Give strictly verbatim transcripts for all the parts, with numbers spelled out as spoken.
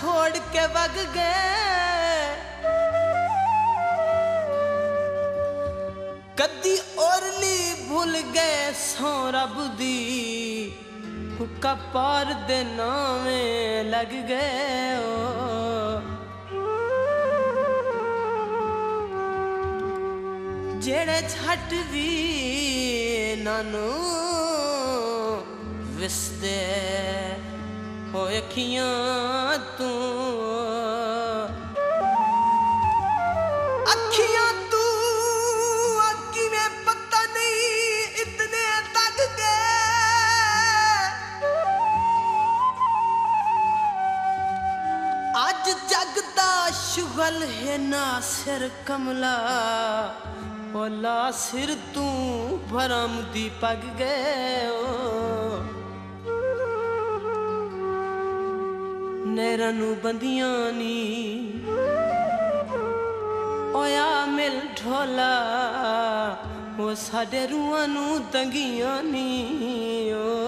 छोड़ के वग गए कदी ओरली भूल गए सौ रब दी हुक्का पार दे नावे लग गए ओ जेड़े छट भी नानू विसदे हो अखियां तू अखियां तू अक्की में पता नहीं इतने तक गए आज जगदा शुगल है ना सिर कमला ओला सिर तू भरम दी पग गए ओ नैरां नू बंदियां नी ओया मिल ढोला ओ साडे रूहां नू तंगियां नी ओ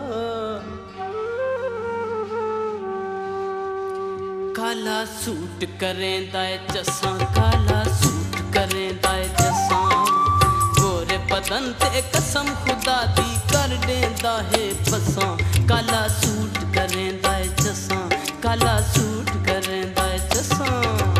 काला सूट करेंदा ए चस्सां काला सूट करेंदा ए चस्सां गोरे बदन ते कसम खुदा दी कर देंदा है बसां काला सूट करेंदा ए चस्सां काला सूट करेंदा ए चस्सां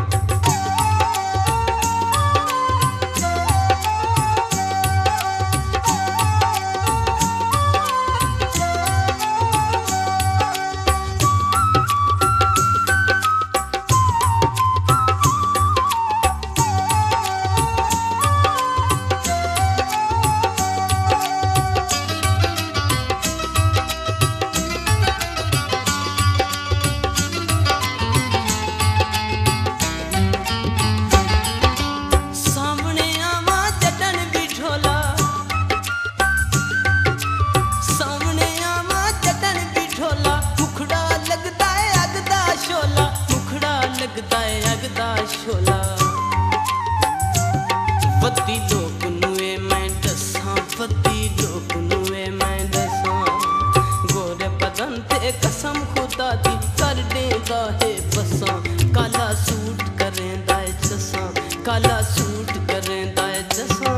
वती लोग नुए मैं दसां वती लोग नुए मैं दसां गोरे बदन ते कसम खुदा दी कर देंदा है बसां काला सूट करेंदा है चस्सां काला सूट करेंदा है चस्सां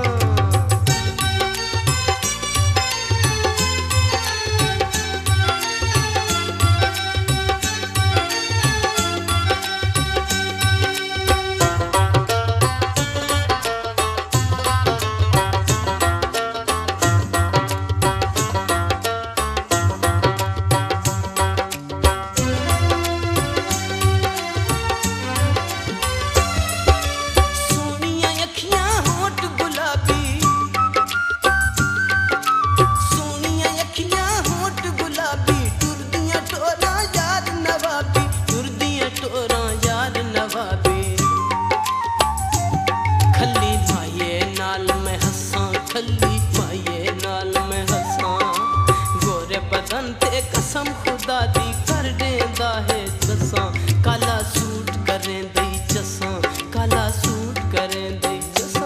कसम खुदा दी कर देंदा है चस्सां काला सूट करें दई चस्सां काला सूट करें दई चस्सां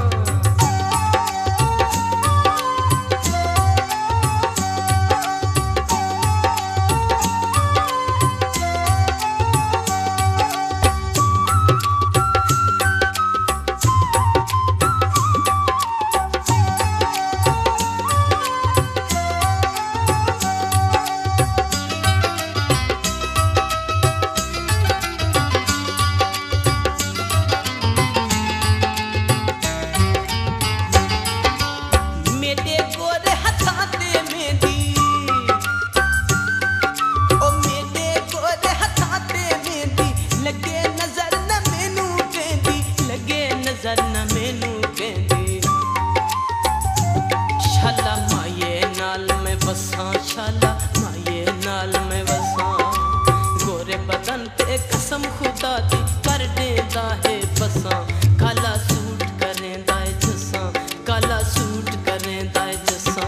शाला माये नाल में वसां गोरे बदन ते कसम खुदा दी कर देंदा है बसां काला सूट करेंदा है चस्सां काला सूट करेंदा है चस्सां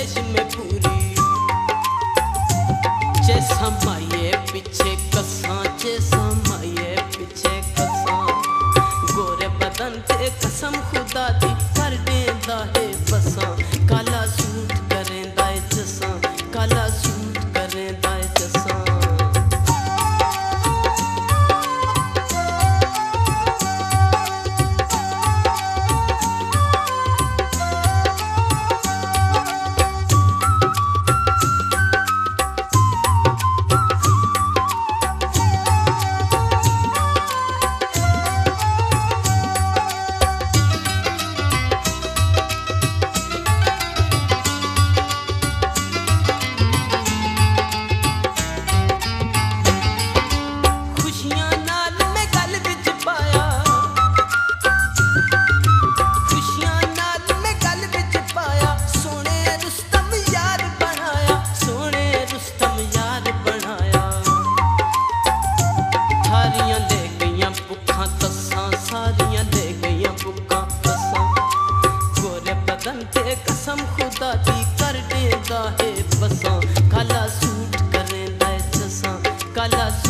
रिच में पूरी जैसा माये पीछे कसा जैसा माये पीछे कसा गोरे बदन ते कसम खुदा दी कर देंदा है बसा काला सूट करेंदा है जसा काला सूट करेंदा है जसा कसम खुदा दी कर देंदा है बसा काला सूट करेंदा है जसा काला